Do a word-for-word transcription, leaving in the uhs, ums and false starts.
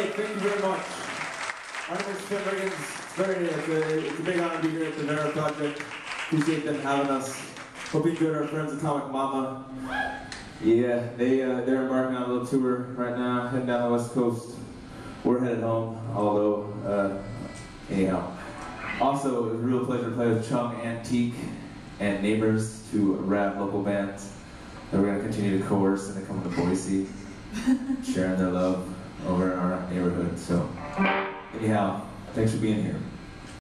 Lake, thank you very much. My name is Tim Riggins. It's, very, it's, a, it's a big honor to be here at the Vera Project. Appreciate them having us. Hope you enjoyed our friends Atomic Mama. Yeah, they, uh, they're embarking on a little tour right now, heading down the west coast. We're headed home, although, uh, anyhow. Also, it was a real pleasure to play with Chung Antique and Neighbors, two rad local bands that we're going to continue to coerce and to come to Boise, sharing their love over in our neighborhood. So, anyhow, thanks for being here.